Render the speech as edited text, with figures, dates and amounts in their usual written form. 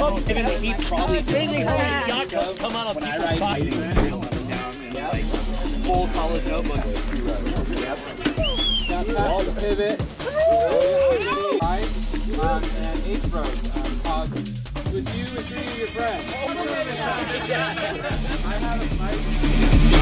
Even though he probably shotguns come out of people's pockets. Full college notebook. All the pivot. And H bros. Pause. With you and three of your friends. I have a mic.